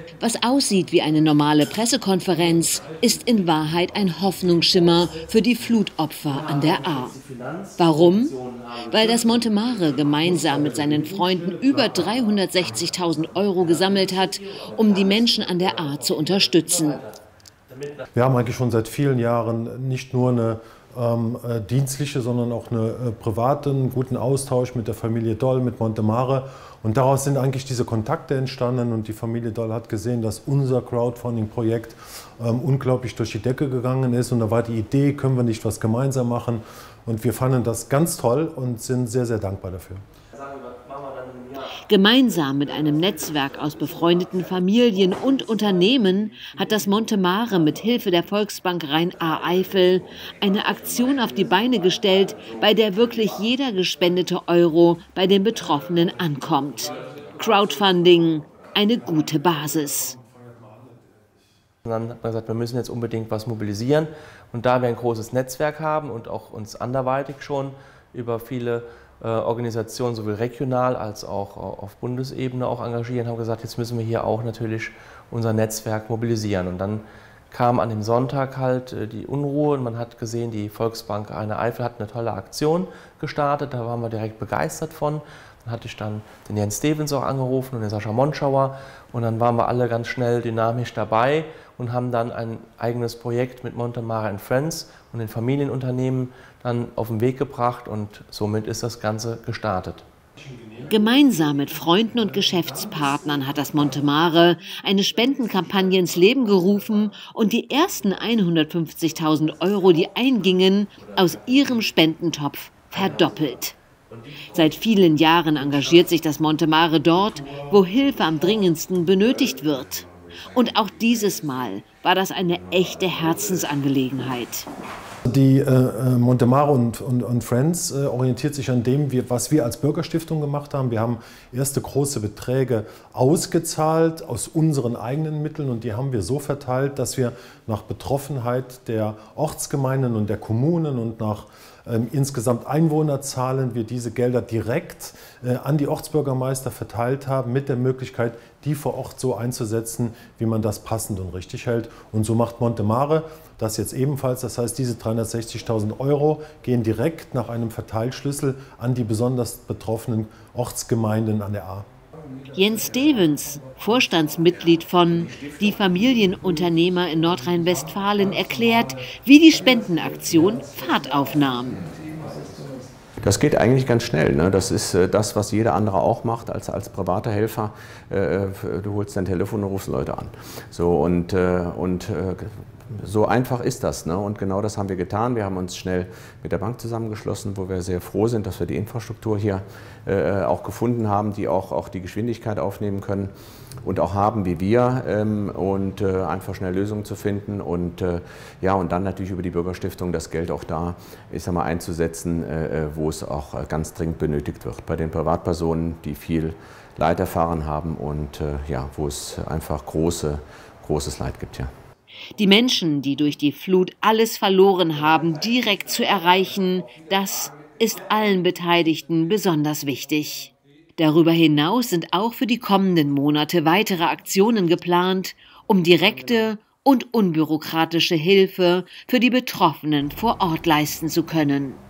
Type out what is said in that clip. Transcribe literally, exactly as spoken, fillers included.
Was aussieht wie eine normale Pressekonferenz, ist in Wahrheit ein Hoffnungsschimmer für die Flutopfer an der Ahr. Warum? Weil das Montemare gemeinsam mit seinen Freunden über dreihundertsechzigtausend Euro gesammelt hat, um die Menschen an der Ahr zu unterstützen. Wir haben eigentlich schon seit vielen Jahren nicht nur eine ähm, dienstliche, sondern auch einen äh, privaten, guten Austausch mit der Familie Doll, mit Montemare. Und daraus sind eigentlich diese Kontakte entstanden und die Familie Doll hat gesehen, dass unser Crowdfunding-Projekt ähm, unglaublich durch die Decke gegangen ist. Und da war die Idee, können wir nicht was gemeinsam machen? Und wir fanden das ganz toll und sind sehr, sehr dankbar dafür. Gemeinsam mit einem Netzwerk aus befreundeten Familien und Unternehmen hat das Montemare mit Hilfe der Volksbank Rhein-Ahr-Eifel eine Aktion auf die Beine gestellt, bei der wirklich jeder gespendete Euro bei den Betroffenen ankommt. Crowdfunding, eine gute Basis. Und dann hat man gesagt, wir müssen jetzt unbedingt was mobilisieren. Und da wir ein großes Netzwerk haben und auch uns anderweitig schon über viele äh, Organisationen sowohl regional als auch auf Bundesebene auch engagieren, haben gesagt, jetzt müssen wir hier auch natürlich unser Netzwerk mobilisieren. Und dann kam an dem Sonntag halt äh, die Unruhe und man hat gesehen, die Volksbank Rhein-Eifel hat eine tolle Aktion gestartet, da waren wir direkt begeistert von. Dann hatte ich dann den Jens Stevens auch angerufen und den Sascha Monschauer und dann waren wir alle ganz schnell dynamisch dabei und haben dann ein eigenes Projekt mit Montemare and Friends und den Familienunternehmen dann auf den Weg gebracht und somit ist das Ganze gestartet. Gemeinsam mit Freunden und Geschäftspartnern hat das Montemare eine Spendenkampagne ins Leben gerufen und die ersten hundertfünfzigtausend Euro, die eingingen, aus ihrem Spendentopf verdoppelt. Seit vielen Jahren engagiert sich das Montemare dort, wo Hilfe am dringendsten benötigt wird. Und auch dieses Mal war das eine echte Herzensangelegenheit. Die äh, Montemare und, und, und Friends äh, orientiert sich an dem, wie, was wir als Bürgerstiftung gemacht haben. Wir haben erste große Beträge ausgezahlt aus unseren eigenen Mitteln und die haben wir so verteilt, dass wir nach Betroffenheit der Ortsgemeinden und der Kommunen und nach ähm, insgesamt Einwohnerzahlen wir diese Gelder direkt äh, an die Ortsbürgermeister verteilt haben, mit der Möglichkeit, die vor Ort so einzusetzen, wie man das passend und richtig hält. Und so macht Montemare das jetzt ebenfalls. Das heißt, diese dreihundertsechzigtausend Euro gehen direkt nach einem Verteilschlüssel an die besonders betroffenen Ortsgemeinden an der Ahr. Jens Stevens, Vorstandsmitglied von Die Familienunternehmer in Nordrhein-Westfalen, erklärt, wie die Spendenaktion Fahrt aufnahm. Das geht eigentlich ganz schnell. Ne? Das ist äh, das, was jeder andere auch macht als, als privater Helfer. Äh, du holst dein Telefon und rufst Leute an. So, und äh, und äh, so einfach ist das. Ne? Und genau das haben wir getan. Wir haben uns schnell mit der Bank zusammengeschlossen, wo wir sehr froh sind, dass wir die Infrastruktur hier äh, auch gefunden haben, die auch, auch die Geschwindigkeit aufnehmen können und auch haben wie wir ähm, und äh, einfach schnell Lösungen zu finden und, äh, ja, und dann natürlich über die Bürgerstiftung das Geld auch da ich sag mal, einzusetzen, äh, wo es auch ganz dringend benötigt wird. Bei den Privatpersonen, die viel Leid erfahren haben und äh, ja, wo es einfach große, großes Leid gibt. Ja. Die Menschen, die durch die Flut alles verloren haben, direkt zu erreichen, das ist allen Beteiligten besonders wichtig. Darüber hinaus sind auch für die kommenden Monate weitere Aktionen geplant, um direkte und unbürokratische Hilfe für die Betroffenen vor Ort leisten zu können.